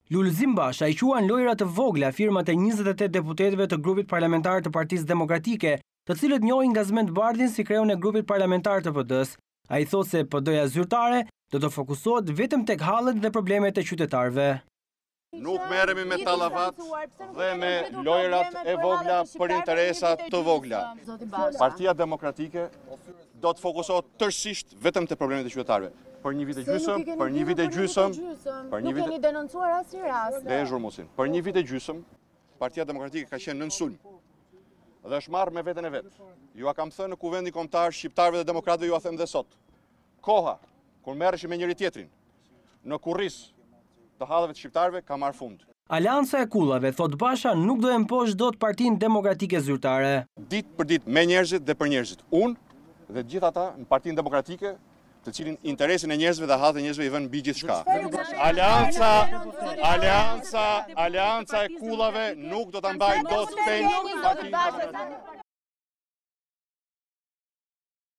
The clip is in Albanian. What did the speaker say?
Lulzim Basha i quan lojra të vogla firmat e 28 deputetëve të grupit parlamentar të Partisë Demokratike, të cilët njohin Gazmend Bardhin si kreun e grupit parlamentar të PD-s. Ai thotë se PD-ja zyrtare do të fokusohet vetëm tek hallet dhe problemet e qytetarëve. Nuk merremi me tallavat dhe me lojrat e vogla për interesa të vogla. Partia Demokratike do të fokusohet tërësisht vetëm te problemet e qytetarëve. Për një vit e gjysëm, për një vit e gjysëm, për një vit keni denoncuar asnjë rast. Dhe zhurmusin. Për një vit e gjysëm, Partia Demokratike ka qenë nën sulm dhe është marrë me veten e vet. Ju a kam thënë në kuvendin kombëtar shqiptarëve dhe demokratëve, ju a them dhe sot. Koha kur merreshim me njëri tjetrin në kurriz të halleve të shqiptarëve ka marrë fund. Aleanca e kullave, thot Basha, nuk do e mposh dot Partinë Demokratike Zyrtare. Ditë për ditë me njerëzit dhe për njerëzit. Unë dhe të gjithë ata në Partinë Demokratike, të cilin interesin e njerëzve dhe hallet e njerëzve i vënë mbi gjithçka. Aleanca e kullave nuk do ta mbajë dot fen Partinë Demokratike.